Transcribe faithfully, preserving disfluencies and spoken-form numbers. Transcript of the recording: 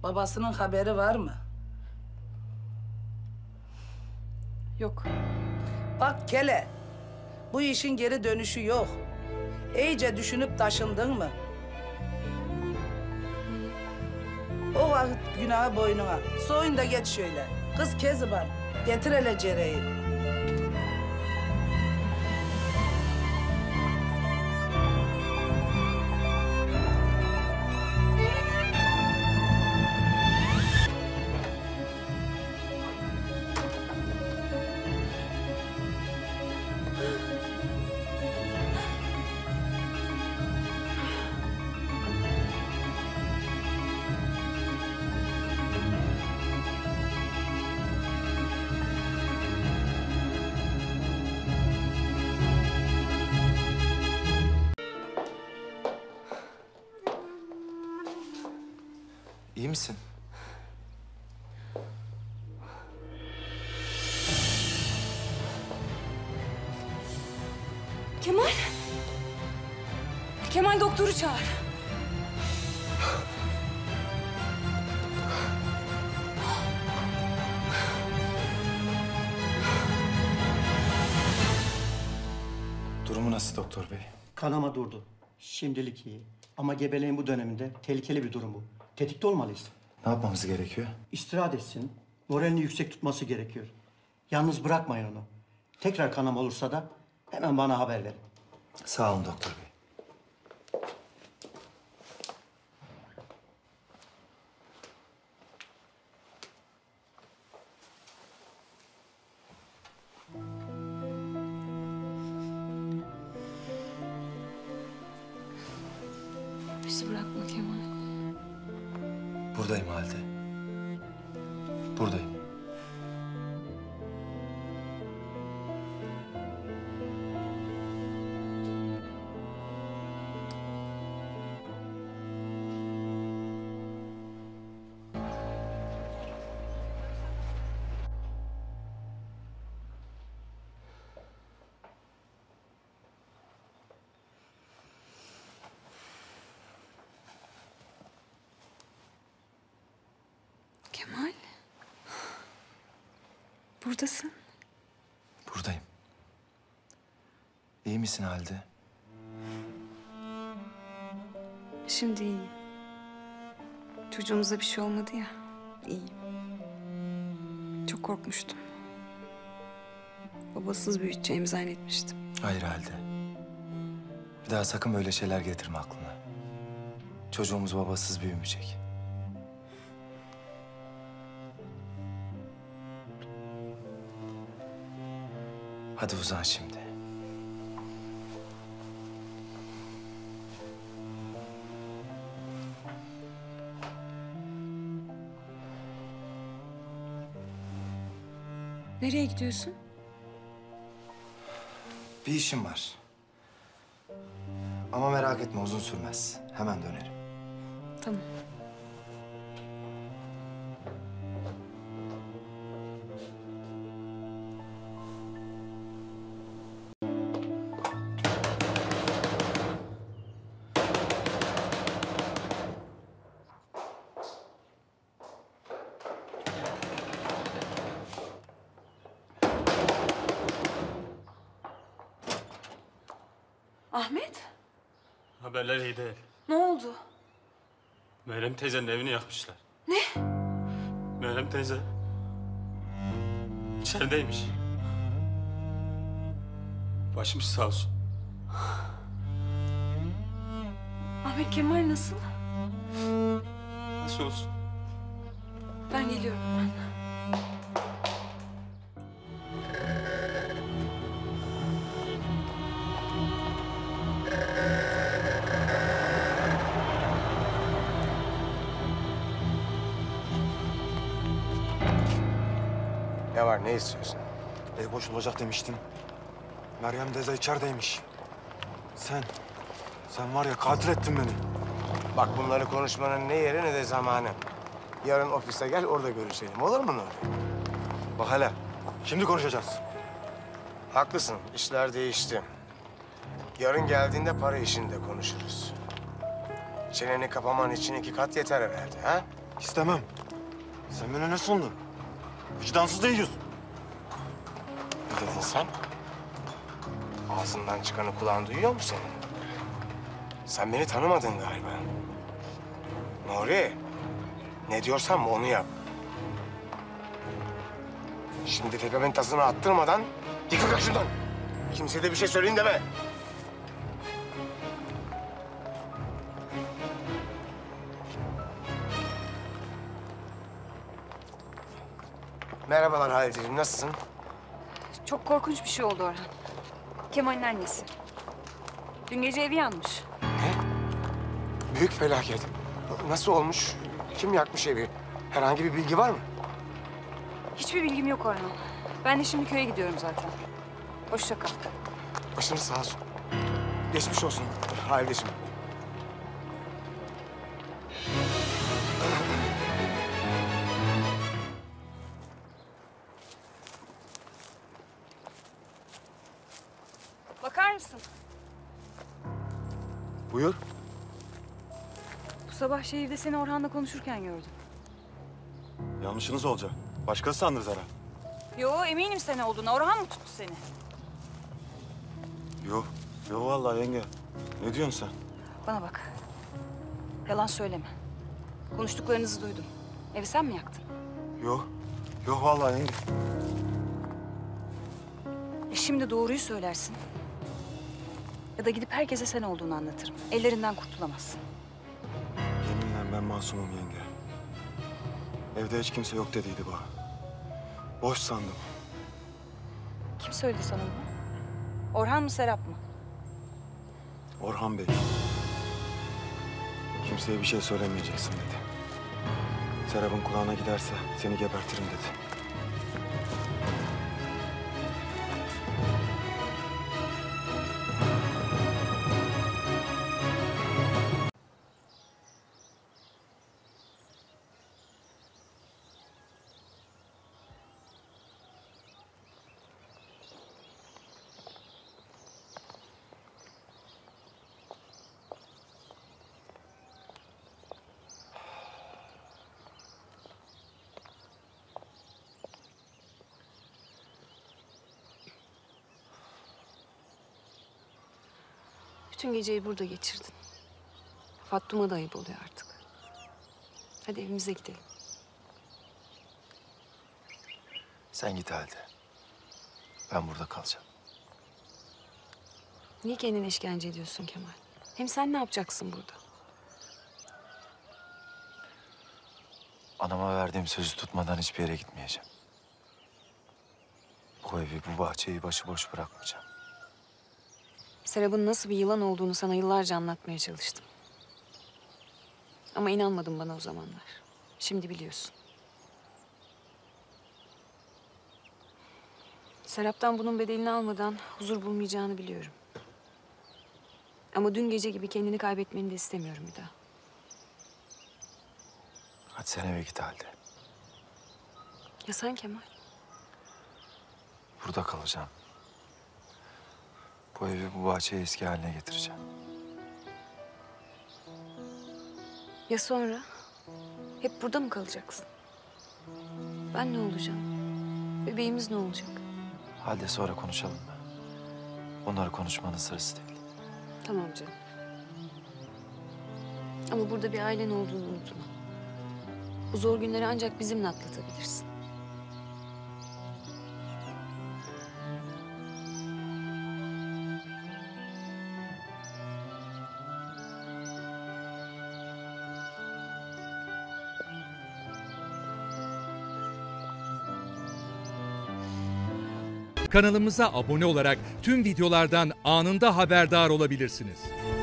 Babasının haberi var mı? Yok. Bak Kele, bu işin geri dönüşü yok. İyice düşünüp taşındın mı? O vakit günahı boynuna. Soyun da geç şöyle. Kız Keziban, getir hele cereyi. İyi misin? Kemal. Kemal doktoru çağır. Durumu nasıl doktor bey? Kanama durdu. Şimdilik iyi. Ama gebeliğin bu döneminde tehlikeli bir durum bu. Tetikte olmalıyız. Ne yapmamız gerekiyor? İstirahat etsin. Moralini yüksek tutması gerekiyor. Yalnız bırakmayın onu. Tekrar kanama olursa da hemen bana haber verin. Sağ olun doktor bey. Bizi bırakma Kemal. Buradayım Halide. Buradayım. Kemal. Buradasın. Buradayım. İyi misin Halide? Şimdi iyiyim. Çocuğumuza bir şey olmadı ya. İyiyim. Çok korkmuştum. Babasız büyüteceğimi zannetmiştim. Hayır Halide. Bir daha sakın böyle şeyler getirme aklına. Çocuğumuz babasız büyümeyecek. Hadi uzan şimdi. Nereye gidiyorsun? Bir işim var. Ama merak etme uzun sürmez. Hemen dönerim. Tamam. Ahmet, Haberler iyi değil. ne oldu? Meryem teyzenin evini yakmışlar. Ne? Meryem teyze içerideymiş. Başımız sağ olsun. Ahmet, Kemal nasıl? Nasıl olsun? Ben geliyorum ben. Ne var, ne istiyorsun? Ev boş olacak demiştin. Meryem teyze içerideymiş. Sen, sen var ya katil ettin beni. Bak bunları konuşmanın ne yeri ne de zamanı. Yarın ofise gel, orada görüşelim. Olur mu Nuri? Bak hele, şimdi konuşacağız. Haklısın, işler değişti. Yarın geldiğinde para işini de konuşuruz. Çeneni kapaman için iki kat yeter herhalde, ha? İstemem. Sen bana ne sandın? Vicdansız değiliz. Ne dedin sen? Ağzından çıkanı kulağın duyuyor mu senin? Sen beni tanımadın galiba. Nuri, ne diyorsam onu yap. Şimdi tepemin tasını attırmadan yıkıl karşımdan. Kimseye de bir şey söyleyin deme. Merhabalar Halilciğim, nasılsın? Çok korkunç bir şey oldu Orhan. Kemal'in annesi. Dün gece evi yanmış. Büyük felaket. Nasıl olmuş? Kim yakmış evi? Herhangi bir bilgi var mı? Hiçbir bilgim yok Orhan. Ben de şimdi köye gidiyorum zaten. Hoşça kal. Başınız sağ olsun. Geçmiş olsun Halilciğim. Bakar mısın? Buyur. Bu sabah şehirde seni Orhan'la konuşurken gördüm. Yanlışınız olacak. Başkası sandınız herhalde. Yo, eminim sen olduğuna. Orhan mı tuttu seni? Yok. Yok vallahi yenge. Ne diyorsun sen? Bana bak. Yalan söyleme. Konuştuklarınızı duydum. Evi sen mi yaktın? Yok. Yok vallahi yenge. E şimdi doğruyu söylersin. Ya da gidip herkese sen olduğunu anlatırım. Ellerinden kurtulamazsın. Yeminle ben masumum yenge. Evde hiç kimse yok dediydi bana. Boş sandım. Kim söyledi sana bunu? Orhan mı, Serap mı? Orhan Bey. Kimseye bir şey söylemeyeceksin dedi. Serap'ın kulağına giderse seni gebertirim dedi. Bütün geceyi burada geçirdin. Fattum'a da ayıp oluyor artık. Hadi evimize gidelim. Sen git halde. Ben burada kalacağım. Niye kendine işkence ediyorsun Kemal? Hem sen ne yapacaksın burada? Anama verdiğim sözü tutmadan hiçbir yere gitmeyeceğim. Bu evi, bu bahçeyi başıboş bırakmayacağım. Serap'ın nasıl bir yılan olduğunu sana yıllarca anlatmaya çalıştım. Ama inanmadın bana o zamanlar. Şimdi biliyorsun. Serap'tan bunun bedelini almadan huzur bulmayacağını biliyorum. Ama dün gece gibi kendini kaybetmeni de istemiyorum bir daha. Hadi sen eve git halde. Ya sen Kemal? Burada kalacağım. Bu evi, bu bahçeyi eski haline getireceğim. Ya sonra? Hep burada mı kalacaksın? Ben ne olacağım? Bebeğimiz ne olacak? Halde sonra konuşalım mı? Onları konuşmanın sırası değil. Tamam canım. Ama burada bir ailen olduğunu unutma. Bu zor günleri ancak bizimle atlatabilirsin. Kanalımıza abone olarak tüm videolardan anında haberdar olabilirsiniz.